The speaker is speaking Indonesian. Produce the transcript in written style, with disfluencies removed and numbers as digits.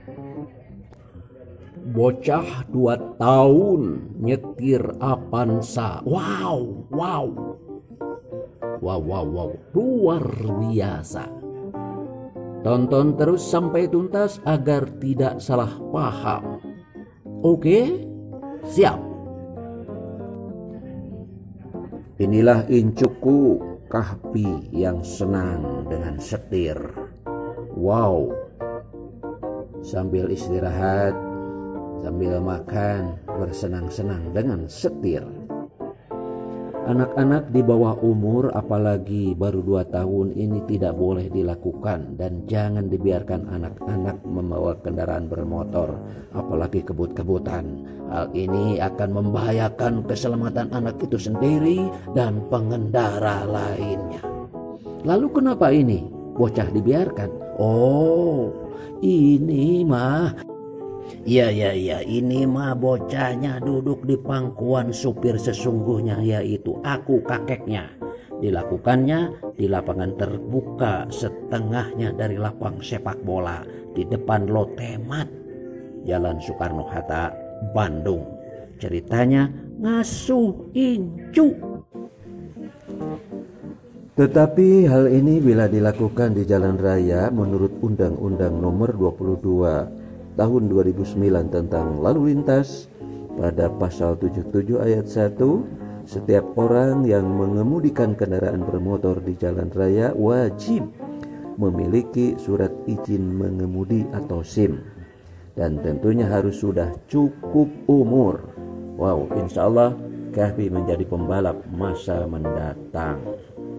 Bocah 2 tahun nyetir Avanza. Wow, wow. Wow, wow, wow. Luar biasa. Tonton terus sampai tuntas agar tidak salah paham. Oke? Siap. Inilah incuku, Kahfi yang senang dengan setir. Wow. Sambil istirahat, sambil makan, bersenang-senang dengan setir. Anak-anak di bawah umur, apalagi baru 2 tahun ini, tidak boleh dilakukan, dan jangan dibiarkan anak-anak membawa kendaraan bermotor, apalagi kebut-kebutan. Hal ini akan membahayakan keselamatan anak itu sendiri dan pengendara lainnya. Lalu kenapa ini bocah dibiarkan? Oh, ini mah Iya, ini mah bocahnya duduk di pangkuan supir sesungguhnya, yaitu aku, kakeknya. Dilakukannya di lapangan terbuka setengahnya dari lapang sepak bola di depan Lotemat, Jalan Soekarno-Hatta, Bandung. Ceritanya ngasuh incu. Tetapi hal ini bila dilakukan di jalan raya menurut Undang-Undang Nomor 22 Tahun 2009 tentang lalu lintas, pada pasal 77 ayat 1, setiap orang yang mengemudikan kendaraan bermotor di jalan raya wajib memiliki surat izin mengemudi atau SIM, dan tentunya harus sudah cukup umur. Wow, insya Allah Kahfi menjadi pembalap masa mendatang.